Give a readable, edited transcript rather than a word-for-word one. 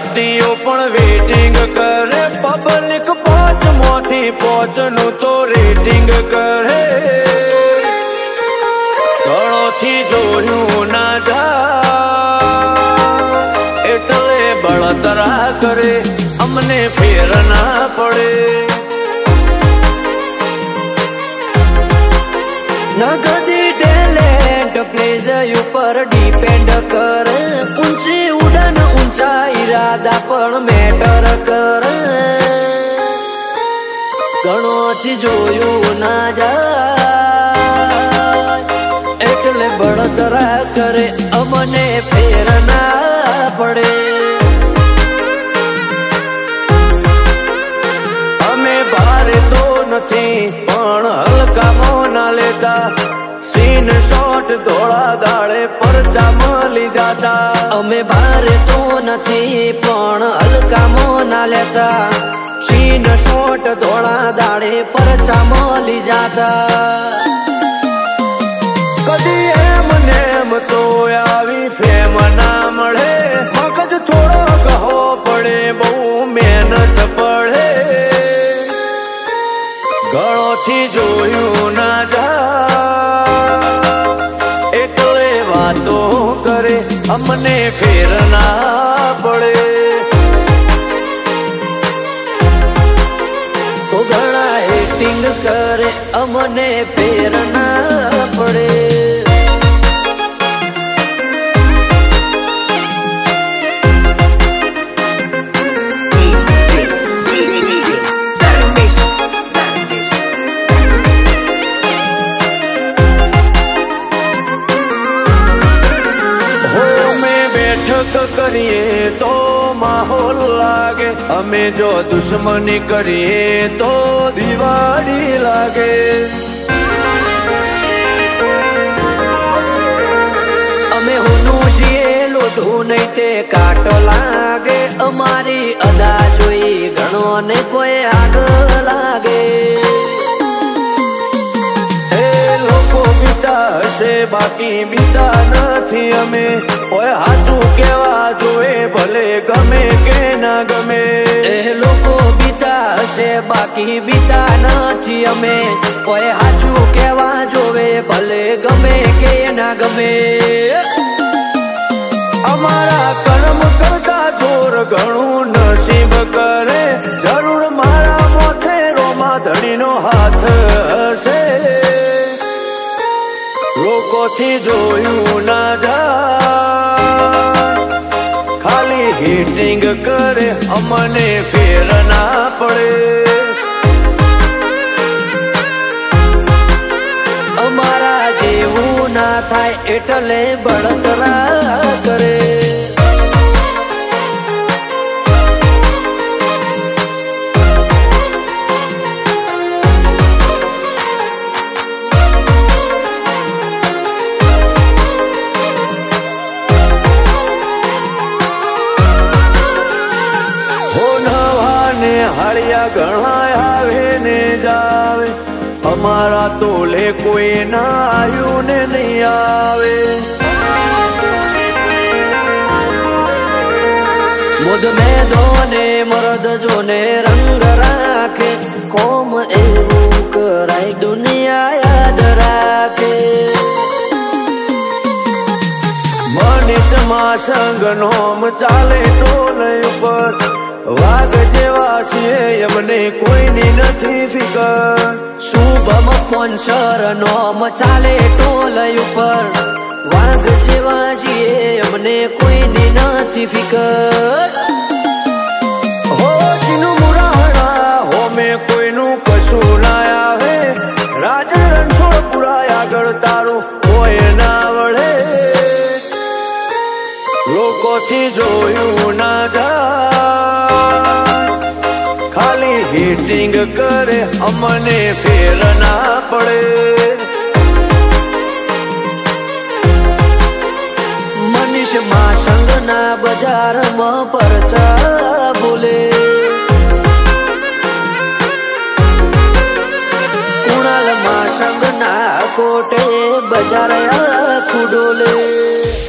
વ્યક્તિઓ પણ વેટિંગ કરે, પબ્લિક 5 માંથી 5 નું તો રેટિંગ કરે. ગળોથી જોયું ના જાય એટલે બળતરા કરે, અમને ફેર ના પડે. નગદી ટેલેન્ટ પ્લેઝ ઉપર ડિપેન્ડ કરે, ઊંચી ઉડન ઊંચા ઈરાદા પણ મેટર કરે. ઘણોથી જોયું ના જાય એટલે બળતરા કરે, અમને ફેર ના પડે. અમે ભારે તો નથી પણ હલકામાં ના લેતા, સીન શોટ ધોળા દાળે પરચા મળી જાતા. અમે ભારે તો નથી પણ હલકામાં ના લેતા, સીન શોટ ધોળા દાળે પરચા મળી જાતા. કદી એમ ને એમ તો આવી ફેમ ના મળે, મગજ થોડો કહો પડે, બહુ મહેનત પડે. ગળોથી જોયું ના જાય એટલે વાતો કરે, અમને ફેર ના પડે. તો ઘણા હેટિંગ કરે, અમને ફેર ના પડે. કરીએ તો માહોલ લાગે, અમે જો દુશ્મની કરીએ તો દિવાળી લાગે. અમે હોનું છીએ લોઢું નહીં તે કાટ લાગે, અમારી અદા જોઈ ઘણો ને કોઈ આગળ લાગે. એ લોકો બીતા હશે બાકી બીતા નથી અમે, ઓય હાચું કેવા જોએ ભલે ગમે કે ના ગમે. એ લોકો બીતા હશે બાકી બીતા નથી અમે, ઓય હાચું કેવા જોવે ભલે ગમે કે ના ગમે. અમારા કર્મ કરતા જોર ઘણું નસીબ કરે, જરૂર મારા મોથે રોમા ધણીનો હાથ હશે. લોકોથી જોયું ના જાય ખાલી હિટિંગ કરે, અમને ફેર ના પડે. અમારા જેવું ના થાય એટલે બળતરા કરે. હાળિયા ઘણા આવે ને જાવે, અમારા તોલે કોઈ ના આવ્યું ને નહીં આવે. મુદ મેદો ને મરદ જોને રંગ રાખે, કોમ એવું કરાય દુનિયા યાદ રાખે. મનીષમાં સંગ નોમ ચાલે ટોલ ઉપર, વાઘ જેવા છીએ અમને કોઈની નથી ફિકર. શુભમ સ્પોન્સર નોમ ચાલે ટોલ ઉપર, વાઘ જેવા છીએ અમને કોઈની નથી ફિકર. હો ચીનું મુરાણા હો મેં કોઈનું કશું ના આવે, રાજ રણછોડ પુરા આગળ તારું કોઈ ના વળે. લોકોથી જોયું ના જાય ખાલી હિટિંગ કરે, અમને ફેર ના પડે. મનીષ માં સંગના બજારમાં પરચા બોલે, કુણાલ માં સંગના કોટે બજાર આખું ડોલે.